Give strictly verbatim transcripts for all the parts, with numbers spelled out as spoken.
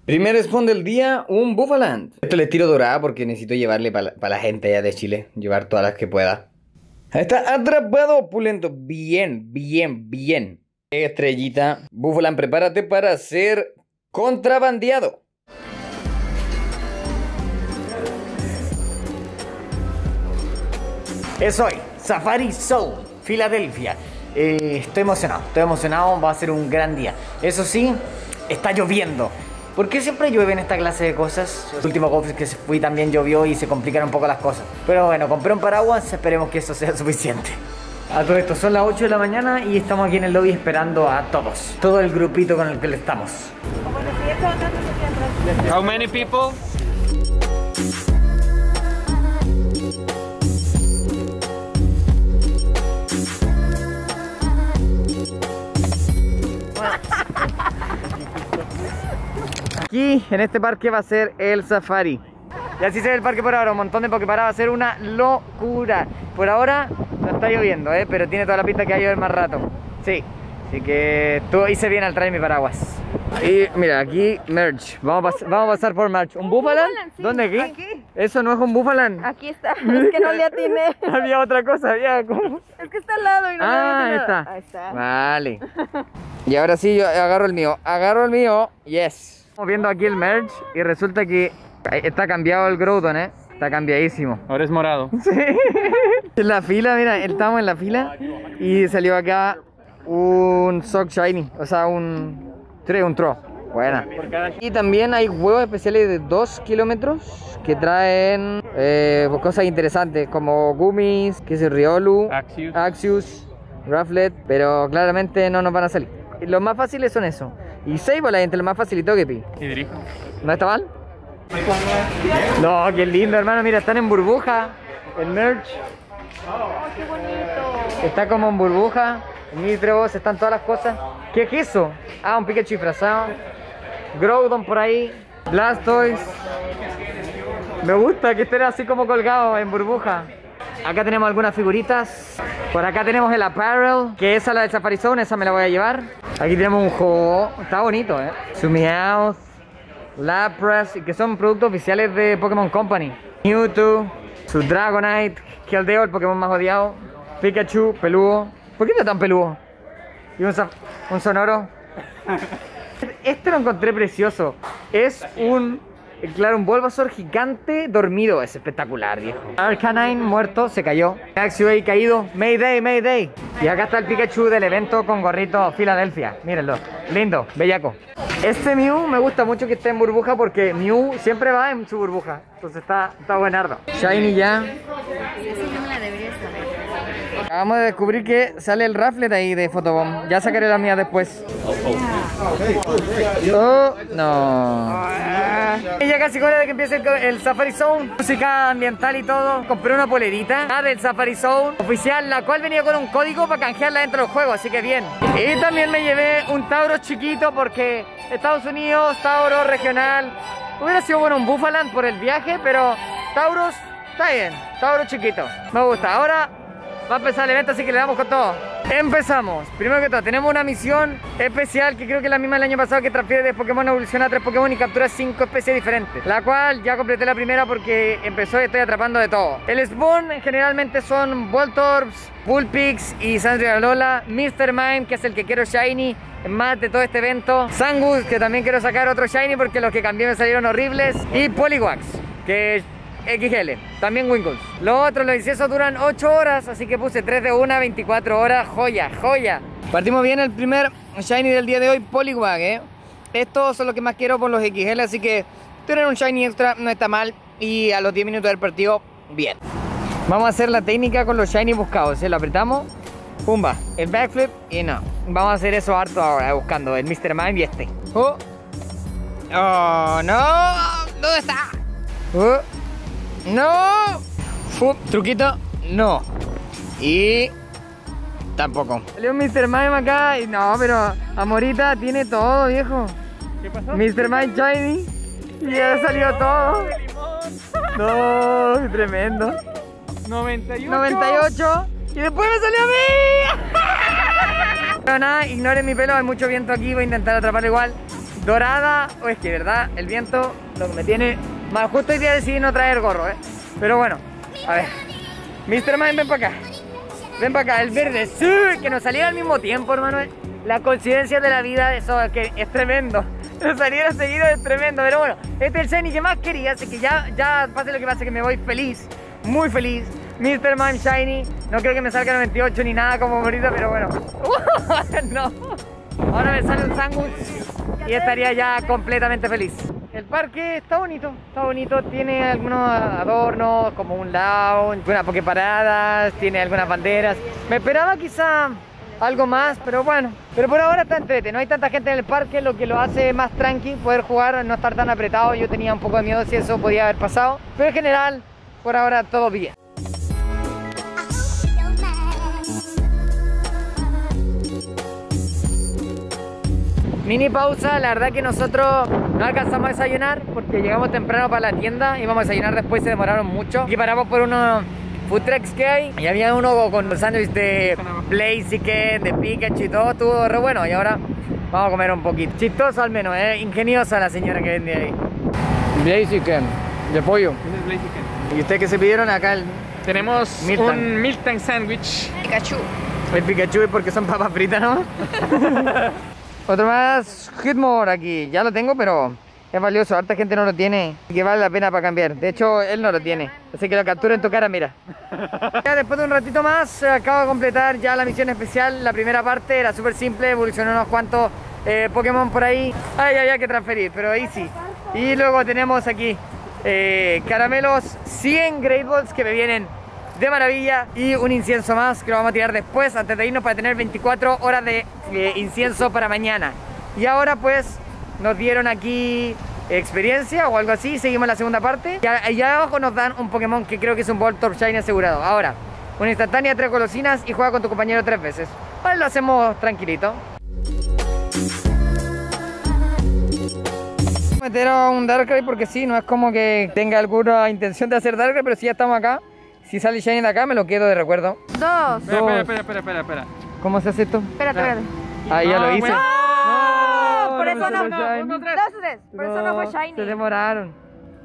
Primer spawn del día, un Buffaland. Esto le tiro dorada porque necesito llevarle para la, pa la gente allá de Chile. Llevar todas las que pueda. Ahí está atrapado, opulento. Bien, bien, bien. Estrellita. Buffaland, prepárate para ser contrabandeado. Es hoy, Safari Zone, Filadelfia. Eh, estoy emocionado, estoy emocionado, va a ser un gran día. Eso sí, está lloviendo. ¿Por qué siempre llueve en esta clase de cosas? El último golf que fui también llovió y se complicaron un poco las cosas. Pero bueno, compré un paraguas, esperemos que eso sea suficiente. A todo esto, son las ocho de la mañana y estamos aquí en el lobby esperando a todos. Todo el grupito con el que le estamos. How many people? Aquí en este parque va a ser el safari. Y así se ve el parque por ahora, un montón de pokeparadas, va a ser una locura. Por ahora no está lloviendo, ¿eh? Pero tiene toda la pinta que va a llover más rato. Sí, así que tú hice bien al traer mi paraguas. Y mira, aquí merch, vamos a, vamos a pasar por merch. ¿Un Buffaland? Sí. ¿Dónde aquí? Aquí. Eso no es un Buffaland. Aquí está, es que no le atiné. Había otra cosa, había como... Es que está al lado y no Ah, le ahí atiné. está. Ahí está. Vale. Y ahora sí, yo agarro el mío. Agarro el mío. Yes. Estamos viendo aquí el merge y resulta que está cambiado el Groudon, ¿eh? Está cambiadísimo. Ahora es morado. Sí. En la fila, mira, estamos en la fila y salió acá un Sock Shiny. O sea, un... un Tro. Buena. Y también hay huevos especiales de dos kilómetros que traen eh, cosas interesantes como gummies, que es el Riolu, Axius. Axius, Rufflet, pero claramente no nos van a salir. Y los más fáciles son eso. Y Sableye entre los más facilitó que pi. Y dirijo. ¿No está mal? No, qué lindo, hermano. Mira, están en burbuja. El merch Oh, qué bonito. está como en burbuja. En Nitros están todas las cosas. ¿Qué es eso? Ah, un Pikachu disfrazado. Groudon por ahí. Blastoise. Me gusta que estén así como colgados en burbuja. Acá tenemos algunas figuritas. Por acá tenemos el apparel, que esa es la del Safari Zone, esa me la voy a llevar. Aquí tenemos un juego, está bonito, eh. Su Meowth, Lapras, que son productos oficiales de Pokémon Company. Mewtwo, su Dragonite, Keldeo, el Pokémon más odiado. Pikachu, peludo. ¿Por qué está tan peludo? Y un, un sonoro. Este lo encontré precioso. Es un... Claro, un Bulbasaur gigante dormido. Es espectacular, viejo. Arcanine muerto, se cayó. Axeway caído. Mayday, Mayday. Y acá está el Pikachu del evento con gorrito Filadelfia. Mírenlo. Lindo, bellaco. Este Mew me gusta mucho que esté en burbuja porque Mew siempre va en su burbuja. Entonces está, está buenardo. Shiny ya. Eso yo me la debería saber. Acabamos de descubrir que sale el Rufflet ahí de Photobomb. Ya sacaré la mía después. Oh, no. Y ya casi con hora de que empiece el, el Safari Zone. Música ambiental y todo. Compré una polerita del Safari Zone oficial, la cual venía con un código para canjearla dentro del juego, así que bien. Y también me llevé un Tauros chiquito porque Estados Unidos, Tauros regional. Hubiera sido bueno un Buffaland por el viaje, pero Tauros está bien. Tauros chiquito. Me gusta. Ahora va a empezar el evento, así que le damos con todo. Empezamos. Primero que todo, tenemos una misión especial que creo que es la misma del año pasado, que transfiere de Pokémon, evoluciona a tres Pokémon y captura cinco especies diferentes. La cual ya completé la primera porque empezó y estoy atrapando de todo. El spawn generalmente son Voltorbs, Bullpix y Sandrialola. mister Mime, que es el que quiero Shiny más de todo este evento. Zangoose, que también quiero sacar otro Shiny porque los que cambié me salieron horribles. Y Poliwag, que X L, también Winkles. Los otros, los inciensos duran ocho horas, así que puse tres de una, veinticuatro horas, joya, joya. Partimos bien el primer Shiny del día de hoy, Poliwag, eh. Estos son los que más quiero por los X L, así que tener un Shiny extra no está mal. Y a los diez minutos del partido, bien. Vamos a hacer la técnica con los Shiny buscados, ¿eh? Lo apretamos, pumba, el backflip y no. Vamos a hacer eso harto ahora, buscando el mister Mime y este. Oh, oh no, ¿dónde está? Oh. No. Fup, truquito. No. Y tampoco. Salió un mister Mime acá y no, pero Amorita tiene todo, viejo. ¿Qué pasó? mister Mime Shiny. Y ya salió todo. No, tremendo. noventa y ocho. noventa y ocho. Y después me salió a mí. Pero nada, ignoren mi pelo, hay mucho viento aquí, voy a intentar atraparlo igual. dorada. O es que, ¿verdad? El viento lo que me tiene mal. Justo hoy día decidí no traer gorro, ¿eh? Pero bueno, a ver. mister Mime, ven para acá. Ven para acá, el verde. ¡Sí! Que nos saliera al mismo tiempo, hermano. La coincidencia de la vida, eso que es tremendo. Nos saliera seguido es tremendo. Pero bueno, este es el shiny que más quería. Así que ya, ya pase lo que pase, que me voy feliz. Muy feliz. mister Mime Shiny. No creo que me salga noventa y ocho ni nada como ahorita, pero bueno. No. Ahora me sale un sándwich y estaría ya completamente feliz. El parque está bonito, está bonito. Tiene algunos adornos, como un lounge, unas pokeparadas, tiene algunas banderas. Me esperaba quizá algo más, pero bueno. Pero por ahora está entrete, no hay tanta gente en el parque, lo que lo hace más tranqui, poder jugar, no estar tan apretado. Yo tenía un poco de miedo si eso podía haber pasado, pero en general, por ahora todo bien. Mini pausa, la verdad que nosotros no alcanzamos a desayunar porque llegamos temprano para la tienda, íbamos a desayunar después, se demoraron mucho. Y paramos por unos food trucks que hay y había uno con sándwich de Blaziken, de Pikachu y todo, estuvo re bueno. Y ahora vamos a comer un poquito. Chistoso al menos, eh, ingeniosa la señora que vende ahí. Blaziken, de pollo. Ese es Blaziken. ¿Y ustedes qué se pidieron acá? El... Tenemos Milk Tank. un Milk Tank Sandwich. Pikachu. El Pikachu es porque son papas fritas, ¿no? Otro más Hitmore aquí, ya lo tengo, pero es valioso, harta gente no lo tiene y que vale la pena para cambiar. De hecho, él no lo tiene, así que lo capturo en tu cara, mira. Ya después de un ratito más, acabo de completar ya la misión especial. La primera parte era súper simple, evolucionó unos cuantos eh, Pokémon por ahí. Ay, había que transferir, pero ahí sí. Y luego tenemos aquí eh, caramelos cien Great Balls que me vienen de maravilla y un incienso más que lo vamos a tirar después antes de irnos para tener veinticuatro horas de eh, incienso para mañana. Y ahora pues nos dieron aquí experiencia o algo así, seguimos la segunda parte y allá abajo nos dan un Pokémon que creo que es un Voltorb Shiny asegurado. Ahora, una instantánea, tres golosinas y juega con tu compañero tres veces. Pues lo hacemos tranquilito. Meter a un Darkrai porque sí, no es como que tenga alguna intención de hacer Darkrai, pero si ya estamos acá. Si sale Shiny de acá, me lo quedo de recuerdo. Dos. Espera, espera, espera, espera, espera. ¿Cómo se hace esto? Espérate, espérate. Ah, ya No, lo hice. bueno. No, por no eso me no. salió No, Shiny. uno, tres. Dos, tres. Por eso no fue Shiny. Se demoraron.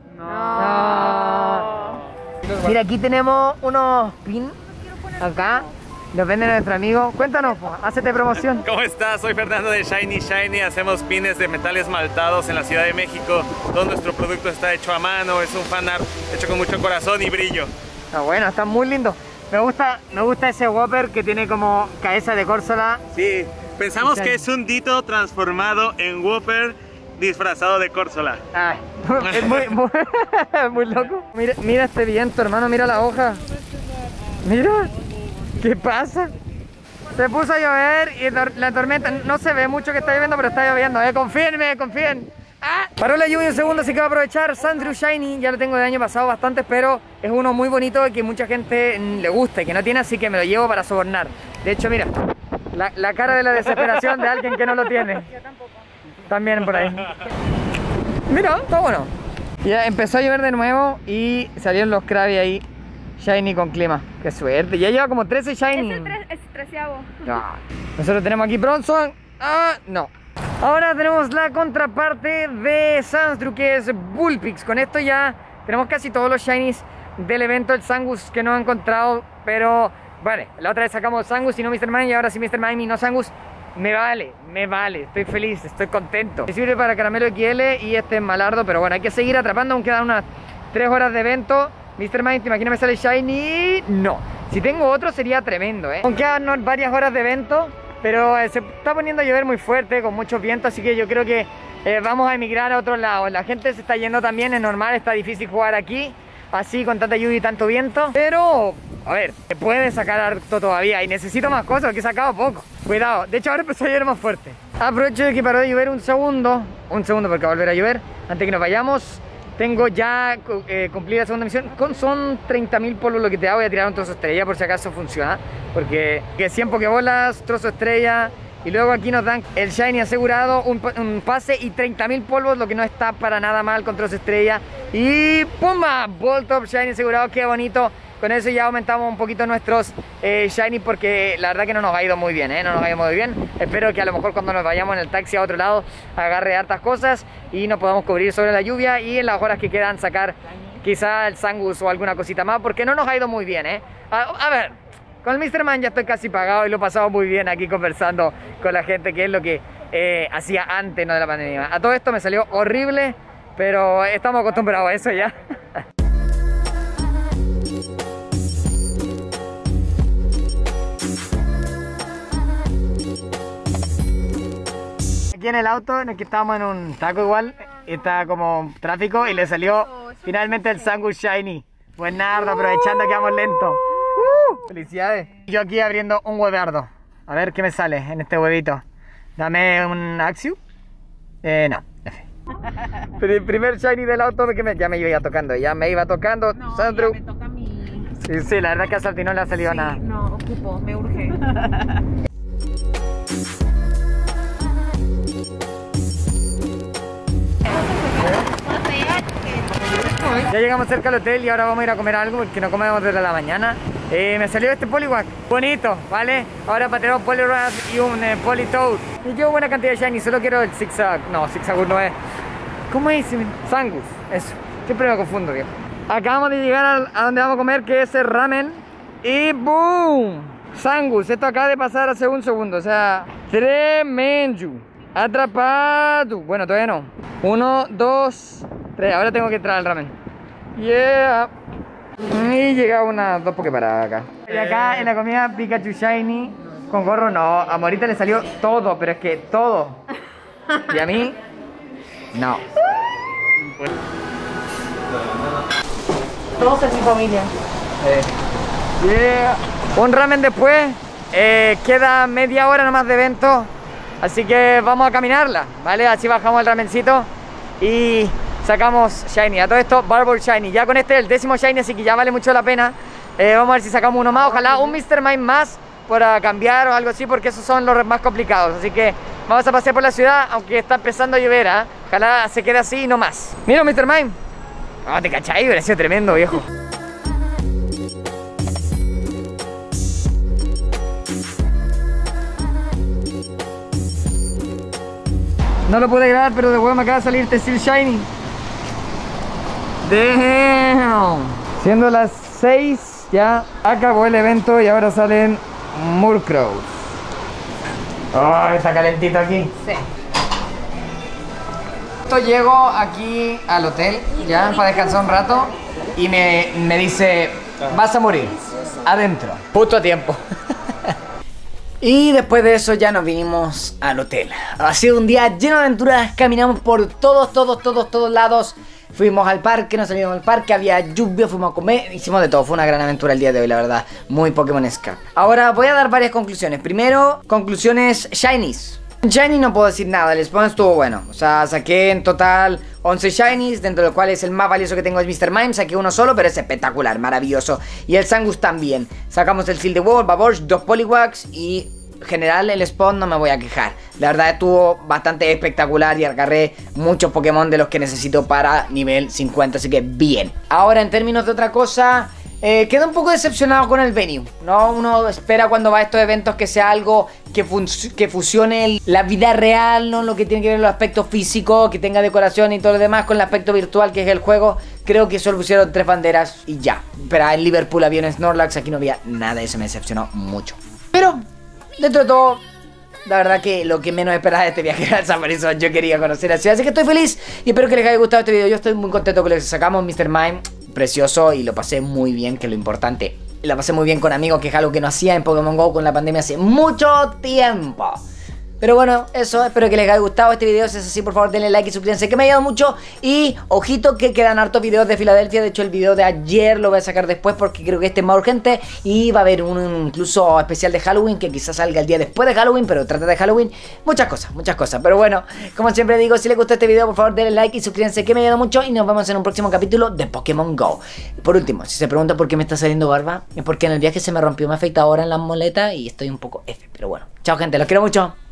No. Mira, aquí tenemos unos pins. Acá. Los vende nuestro amigo. Cuéntanos, po, hácete promoción. ¿Cómo estás? Soy Fernando de Shiny Shiny. Hacemos pines de metales maltados en la Ciudad de México. Todo nuestro producto está hecho a mano. Es un fanart hecho con mucho corazón y brillo. Está bueno, está muy lindo. Me gusta, me gusta ese Whopper que tiene como cabeza de Córsola. Sí, pensamos que es un Ditto transformado en Whopper disfrazado de Córsola. Ay, es muy, muy, muy loco. Mira, mira este viento, hermano, mira la hoja. Mira, ¿qué pasa? Se puso a llover y la tormenta, no se ve mucho que está lloviendo, pero está lloviendo, eh, confíenme, confíen. ¡Ah! Paró la lluvia un segundo, así que voy a aprovechar. Sandrew Shiny, ya lo tengo del año pasado bastante, pero es uno muy bonito y que mucha gente le gusta y que no tiene, así que me lo llevo para sobornar. De hecho, mira, la, la cara de la desesperación de alguien que no lo tiene. Yo tampoco. También por ahí. Mira, está bueno. Ya empezó a llover de nuevo y salieron los Krabby ahí. Shiny con clima. Qué suerte. Ya lleva como trece Shiny. Es el tre es treceavo. Ah. Nosotros tenemos aquí Bronzong. Ah, no. Ahora tenemos la contraparte de Sandrew, que es Bullpix. Con esto ya tenemos casi todos los Shinies del evento. El Zangoose que no he encontrado, pero vale, la otra vez sacamos Zangoose y no mister Mime, y ahora sí mister Mime y no Zangoose. Me vale, me vale, estoy feliz, estoy contento. Me sirve para Caramelo X L y este es Malardo, pero bueno, hay que seguir atrapando, aún quedan unas tres horas de evento. mister Mime, ¿te imaginas me sale Shiny? No. Si tengo otro sería tremendo, ¿eh? Aunque quedan varias horas de evento, pero eh, se está poniendo a llover muy fuerte, con mucho viento, así que yo creo que eh, vamos a emigrar a otro lado. La gente se está yendo también, es normal, está difícil jugar aquí, así con tanta lluvia y tanto viento. Pero, a ver, se puede sacar harto todavía y necesito más cosas, porque he sacado poco. Cuidado, de hecho ahora empezó a llover más fuerte. Aprovecho de que paró de llover un segundo, un segundo porque va a volver a llover, antes que nos vayamos. Tengo ya eh, cumplida la segunda misión. Con, son treinta mil polvos lo que te da. Voy a tirar un trozo estrella por si acaso funciona. Porque que cien pokebolas, trozo estrella. Y luego aquí nos dan el Shiny asegurado, un, un pase y treinta mil polvos, lo que no está para nada mal con trozo estrella. Y ¡pumba! Voltorb Shiny asegurado, qué bonito. con eso ya aumentamos un poquito nuestros eh, shiny, porque la verdad que no nos ha ido muy bien, ¿eh? No nos ha ido muy bien. Espero que a lo mejor cuando nos vayamos en el taxi a otro lado agarre hartas cosas y nos podamos cubrir sobre la lluvia, y en las horas que quedan sacar quizá el Zangoose o alguna cosita más, porque no nos ha ido muy bien, ¿eh? A, a ver, con el míster Man ya estoy casi pagado y lo he pasado muy bien aquí conversando con la gente, que es lo que eh, hacía antes, ¿no?, de la pandemia. A todo esto me salió horrible, pero estamos acostumbrados a eso ya. Aquí en el auto, en el que estábamos en un taco igual, está como tráfico y le salió finalmente el Zangoose Shiny. Buenardo, aprovechando que vamos lento. Uh, felicidades. Yo aquí abriendo un huevardo. A ver qué me sale en este huevito. Dame un Axiu. Eh, no. El primer Shiny del auto que me, ya me iba tocando, ya me iba tocando. No, Sandro. ya me toca a mí. Sí, sí, la verdad que a Santi no le ha salido Sí, nada. no, ocupo, me urge. Ya llegamos cerca del hotel y ahora vamos a ir a comer algo porque no comemos desde la mañana. Eh, me salió este Poliwag, bonito, ¿vale? Ahora para tener un Poliwrath y un eh, Politoad. Y yo buena cantidad de shiny, solo quiero el Zigzag. No, Zigzagoon no es. ¿Cómo es? Zangoose, eso. Siempre me confundo, viejo. Acabamos de llegar al, a donde vamos a comer, que es el ramen. Y ¡boom! Zangoose, esto acaba de pasar hace un segundo, o sea, tremendo. Atrapado. Bueno, todavía no. Uno, dos, tres. Ahora tengo que entrar al ramen. Yeah. Y llega unas dos poképaradas acá. Y acá en la comida Pikachu Shiny con gorro, no. A Morita le salió todo, pero es que todo. Y a mí, no. Todos en mi familia. Yeah. Un ramen después. Eh, queda media hora nomás de evento. Así que vamos a caminarla, ¿vale? Así bajamos el ramencito y sacamos Shiny. A todo esto, Barbol Shiny. Ya con este es el décimo Shiny, así que ya vale mucho la pena. eh, Vamos a ver si sacamos uno más. Ojalá un míster Mime más para cambiar o algo así, porque esos son los más complicados. Así que vamos a pasear por la ciudad, aunque está empezando a llover, ¿eh? Ojalá se quede así y no más. Mira, míster Mime. Ah, te cachai, hubiera sido tremendo, viejo. No lo pude grabar, pero de huevo me acaba de salir Steel Shiny. Damn. Siendo las seis, ya acabó el evento y ahora salen Murkrows. Oh, está calentito aquí. Sí. Esto llego aquí al hotel, ya, para descansar un rato. Y me, me dice, vas a morir, adentro. Justo a tiempo. Y después de eso ya nos vinimos al hotel. Ha sido un día lleno de aventuras. Caminamos por todos, todos, todos, todos lados. Fuimos al parque, nos salimos al parque, había lluvia, fuimos a comer, hicimos de todo. Fue una gran aventura el día de hoy, la verdad. Muy Pokémonesca. Ahora voy a dar varias conclusiones. Primero, conclusiones Shinies. Shiny no puedo decir nada, el spawn estuvo bueno. O sea, saqué en total once Shinies, dentro de los cuales el más valioso que tengo es míster Mime. Saqué uno solo, pero es espectacular, maravilloso. Y el Zangoose también. Sacamos el Seal the Wall, Baborge, dos Poliwags y... en general el spawn no me voy a quejar. La verdad estuvo bastante espectacular y agarré muchos Pokémon de los que necesito para nivel cincuenta, así que bien. Ahora en términos de otra cosa, eh, quedo un poco decepcionado con el venue, ¿no? Uno espera cuando va a estos eventos que sea algo que, que fusione el, la vida real, ¿no? Lo que tiene que ver con los aspectos físicos, que tenga decoración y todo lo demás, con el aspecto virtual que es el juego. Creo que solo pusieron tres banderas y ya. Pero en Liverpool había un Snorlax, aquí no había nada, eso me decepcionó mucho. Pero... dentro de todo, la verdad que lo que menos esperaba de este viaje era el Safari Zone. Yo quería conocer la ciudad, así que estoy feliz y espero que les haya gustado este video. Yo estoy muy contento con lo que sacamos, míster Mime, precioso, y lo pasé muy bien, que es lo importante. Y la pasé muy bien con amigos, que es algo que no hacía en Pokémon GO con la pandemia hace mucho tiempo. Pero bueno, eso, espero que les haya gustado este video. Si es así, por favor denle like y suscríbanse, que me ha ayudado mucho. Y ojito que quedan hartos videos de Filadelfia. De hecho el video de ayer lo voy a sacar después, porque creo que este es más urgente. Y va a haber un incluso especial de Halloween, que quizás salga el día después de Halloween, pero trata de Halloween. Muchas cosas, muchas cosas. Pero bueno, como siempre digo, si les gustó este video, por favor denle like y suscríbanse, que me ha ayudado mucho. Y nos vemos en un próximo capítulo de Pokémon GO. Por último, si se preguntan por qué me está saliendo barba, es porque en el viaje se me rompió una afeitadora en la muleta y estoy un poco F. Pero bueno, chao gente, los quiero mucho.